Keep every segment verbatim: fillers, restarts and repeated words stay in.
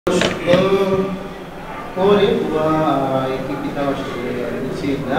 Kore kuba ekipi itabashije gutsinda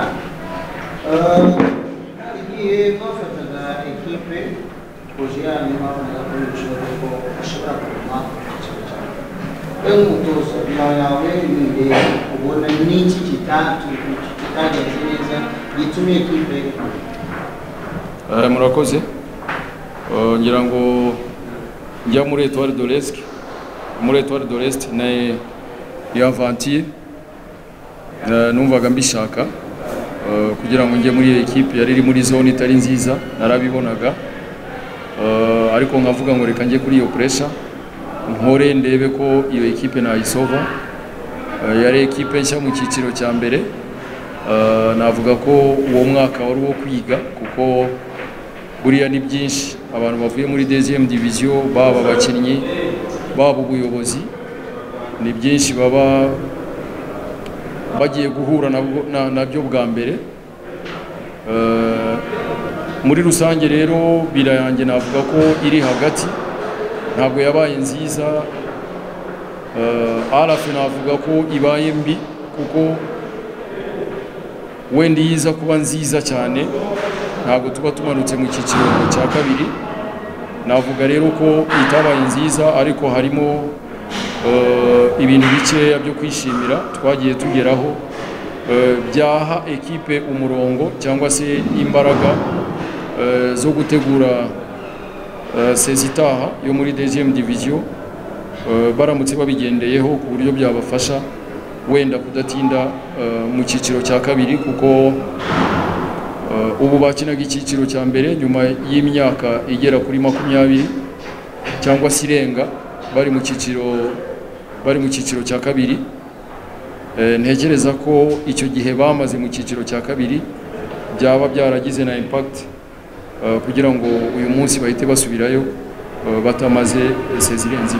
igihe bafataga ekipe koje yanyu babonaga ko bishoboka ko bashobora kuguma mu cyiciro cya mbere umutoza nyuma yawe imbere ubona n'iki kitagenze neza gitumye ekipe murakoze ngira ngo njya muri Etoile de l'Est muri Etoile de l'Est na yavantiye numvaga mbishaka kugira ngo njye muri equipe yari iri muri zone itari nziza narabibonaga ariko nkavuga ngo reka njye kuri iyo pressure nkore ndebe ko iyo equipe nayisova yari equipe nshya mu cyiciro cya mbere navuga ko uwo mwaka wari wo kwiga kuko buriya ni byinshi abantu bavuye muri deuxième division baba abakinnyi baba ubuyobozi ni byinshi baba bagiye guhura nabyo bwa mbere muri rusange rero bira yanjye navuga ko iri hagati ntabwo yabaye nziza arafe navuga ko ibaye mbi kuko wenda yiza kuba nziza cyane ntabwo tuba tumanutse mu cyiciro cya kabiri navuga rero ko itabaye nziza ariko harimo ibintu bikeya byo kwishimira twagiye tugeraho byaha ekipe umurongo cyangwa se imbaraga zo gutegura sezitaha yo muri deuxième division baramutse babigendeyeho ku buryo byabafasha wenda kudatinda mu cyiciro cya kabiri kuko ubu bakinaga icyiciro cya mbere nyuma y'imyaka igera kuri makumyabiri cyangwa se irenga bari mu cyiciro bari mu cyiciro cya kabiri ntekereza ko icyo gihe bamaze mu cyiciro cya kabiri byaba byaragize na impact kugira ngo uyu munsi bahite basubirayo batamaze sezirenze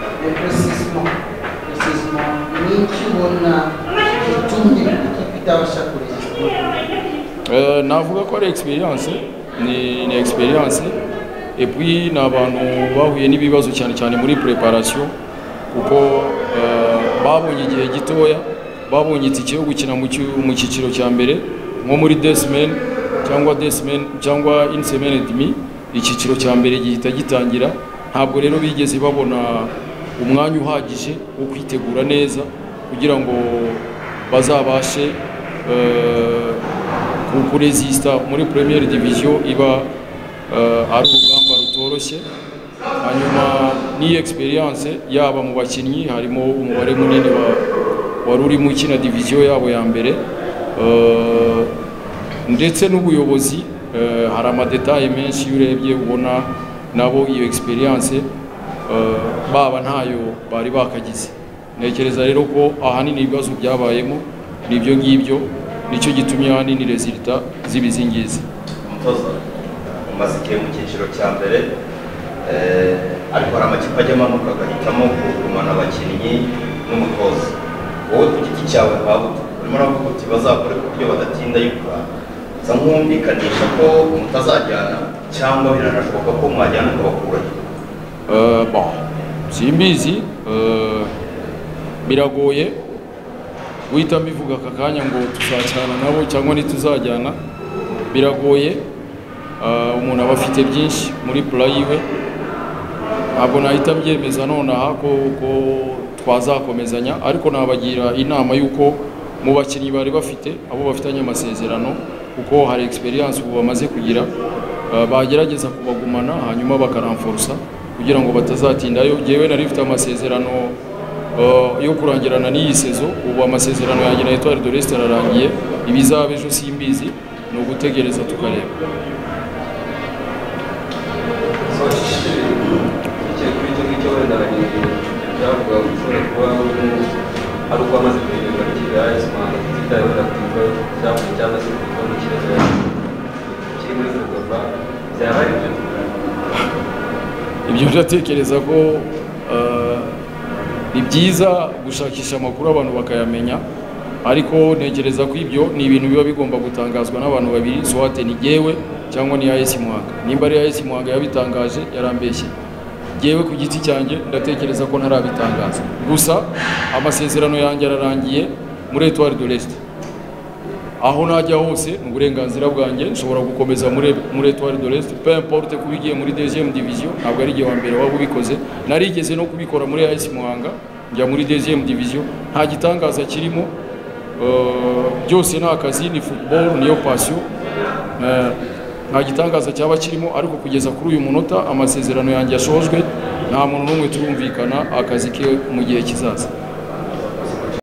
navuga ko ari experience ni ni experience et puis n'abantu bahuye n'ibibazo cyane cyane muri preparation kuko babonye igihe gitoya babonye itike yo gukina mu cyiciro cya mbere nko muri deux semaines cyangwa deux semaines cyangwa une semaine et demie icyiciro cya mbere gihita gitangira ntabwo rero bigeze babona umwanya uhagije wo kwitegura neza kugira ngo bazabashe kuresista muri première division iba ari urugamba rutoroshye hanyuma ni experience yaba mu bakinnyi harimo umubare munini wari uri mu kina division yabo ya mbere ndetse n'ubuyobozi hari amadetaye menshi urebye ubona nabo iyo experience baba ntayo bari bakagize ntekereza rero ko ahanini ibibazo byabayemo nibyo ngibyo nicyo gitumye ahanini resultat zibizingizi umutoza umaze igihe mu cyiciro cya mbere ariko hari amakipe ajya amanuka agahitamo kugumana abakinnyi n'umutoza wowe ku giti cyawe urimo uravuga uti bazakore ku buryo badatinda yukura nsa nkumvikanisha ko mutazajyana cyangwa biranashoboka ko mwajyana ukabakurayo simbizi biragoye guhita mbivuga aka kanya ngo tuzacana nabo cyangwa ntituzajyana biragoye umuntu aba afite byinshi muri pula yiwe ntabwo nahita mbyemeza nonaha ko twazakomezanya ariko nabagira inama y'uko mu bakinnyi bari bafite abo bafitanye amasezerano kuko hari experience ubu bamaze kugira bagerageza kubagumana hanyuma bakaramforsa kugira ngo batazatindayo yewe nari mfite amasezerano yo kurangirana n'iyi sezo ubu amasezerano yanjye na Etoile de l'Est ararangiye ibizaba ejo simbizi ni ugutegereza tukareba ibyo ndatekereza ko ni byiza gushakisha amakuru abantu bakayamenya ariko ntekereza ko ibyo ni ibintu biba bigomba gutangazwa n'abantu babiri swate ni yewe cyangwa ni A S Muhanga nimba ari A S Muhanga yabitangaje yarambeshye yewe ku giti cyanjye ndatekereza ko ntarabitangaza gusa amasezerano yanjye ararangiye muri Etoile de l'Est aho najya hose mu burenganzira bwanjye nshobora gukomeza muri muri Etoile de l'Est peu importe kubigiye muri deuxième division ntabwo ari gihe wa mbere waba ubikoze narigeze no kubikora muri A S Muhanga njya muri deuxième division nta gitangaza kirimo byose ni akazi ni football niyo passion nta gitangaza cyaba kirimo ariko kugeza kuri uyu munota amasezerano yanjye yashojwe nta muntu n'umwe turumvikana akazi ke mu gihe kizaza.